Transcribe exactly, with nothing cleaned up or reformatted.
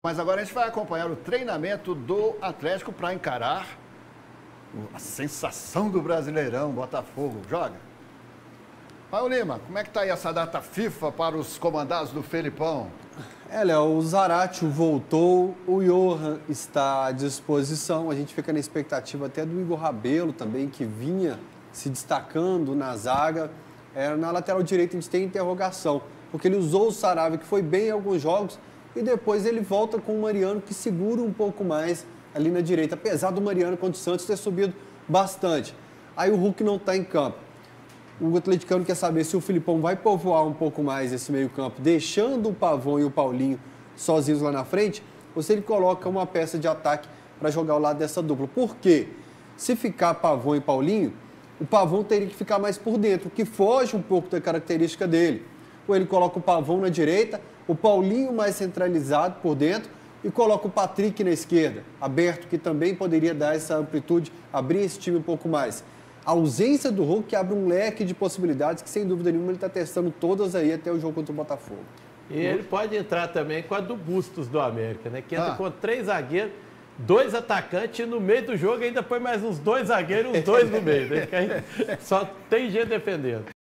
Mas agora a gente vai acompanhar o treinamento do Atlético para encarar a sensação do Brasileirão, Botafogo. Joga. Paulo Lima, como é que está aí essa data FIFA para os comandados do Felipão? É, Léo, o Zaratio voltou, o Johan está à disposição, a gente fica na expectativa até do Igor Rabelo também, que vinha se destacando na zaga. É, na lateral direita a gente tem interrogação, porque ele usou o Saravia, que foi bem em alguns jogos, e depois ele volta com o Mariano, que segura um pouco mais ali na direita, apesar do Mariano contra o Santos ter subido bastante. Aí o Hulk não está em campo. O atleticano quer saber se o Filipão vai povoar um pouco mais esse meio-campo, deixando o Pavão e o Paulinho sozinhos lá na frente, ou se ele coloca uma peça de ataque para jogar ao lado dessa dupla. Por quê? Se ficar Pavão e Paulinho, o Pavão teria que ficar mais por dentro, que foge um pouco da característica dele. Ou ele coloca o Pavão na direita, o Paulinho mais centralizado por dentro e coloca o Patrick na esquerda, aberto, que também poderia dar essa amplitude, abrir esse time um pouco mais. A ausência do Hulk abre um leque de possibilidades que, sem dúvida nenhuma, ele está testando todas aí até o jogo contra o Botafogo. E ele pode entrar também com a do Bustos do América, né? Que entra Ah. com três zagueiros, dois atacantes e no meio do jogo ainda põe mais uns dois zagueiros e uns dois no meio, né? Que aí só tem gente defendendo.